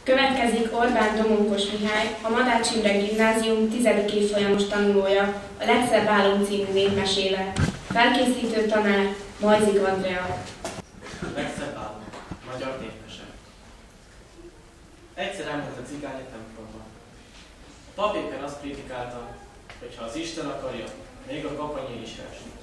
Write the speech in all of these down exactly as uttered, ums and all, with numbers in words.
Következik Orbán Domonkos Mihály, a Madács Imre Gimnázium tizedik évfolyamos tanulója, a Legszebb álom című népmesével. Felkészítő tanár Majzik Andrea. Legszebb álom. Magyar népmese. Egyszer elment a cigány a templomban. A pap éppen azt prédikálta, hogy ha az Isten akarja, még a kapanyé is elsüt.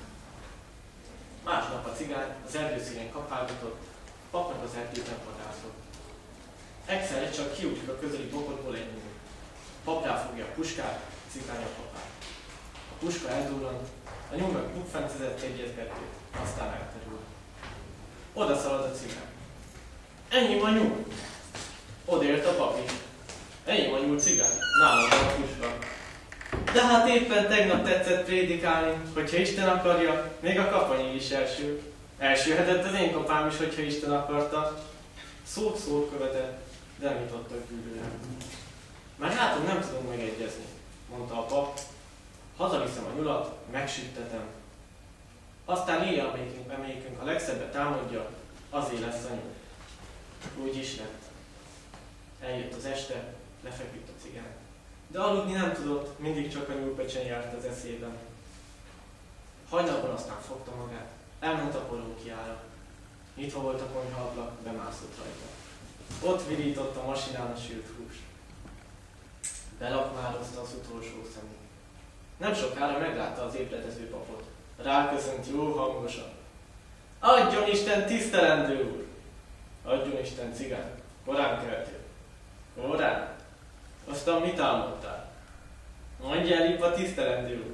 Másnap a cigány az erdőszínen kapálgatott, a papnak az erdőben vadászott. Egyszerre csak kiugrik a közeli bokotból egy nyúl. A pap ráfogja a puskát, a cigány a papát. A puska eldurrant, a nyúl meg bukfencezett egyet-kettőt, aztán elterül. Oda szalad a cigány. Ennyi van nyúl! Odaért a pap is. Ennyi van nyúl, cigány, nálam van a puska. De hát éppen tegnap tetszett prédikálni, hogyha Isten akarja, még a kapanyé is elsül. Elsülhetett az én kapám is, hogyha Isten akarta. Szót szót követett, de nem jutottak gyűlőre. Már látom, nem tudunk megegyezni, mondta a pap. Hazaviszem a nyulat, megsüttetem. Aztán írja, amelyikünk, amelyikünk a legszebbet támadja, azé lesz a nyúl. Úgy is lett. Eljött az este, lefeküdt a cigány. De aludni nem tudott, mindig csak a nyúlpecsen járt az eszében. Hajnalban aztán fogta magát, elment a porókiára. Nyitva volt a konyhaablak, bemászott rajta. Ott virított a masinán a sült húst. Belakmározta az utolsó szemét. Nem sokára meglátta az ébredező papot. Ráköszönt jó hangosan. Adjon Isten, tisztelendő úr! Adjon Isten, cigány! Korán keltél. Korán? Aztán mit álmodtál? Mondj el, itt a tisztelendő úr!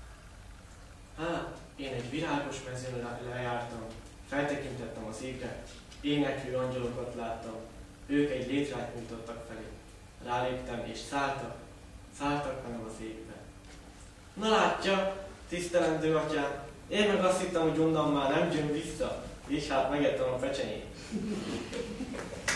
Hát, én egy virágos mezőn lejártam. Feltekintettem az égre, éneklő angyalokat láttam, ők egy létrát nyújtottak felé. Ráléptem és szálltak, szálltak velem az égbe. Na látja, tisztelendő atyám, én meg azt hittem, hogy onnan már nem jön vissza, így hát megettem a pecsenyét.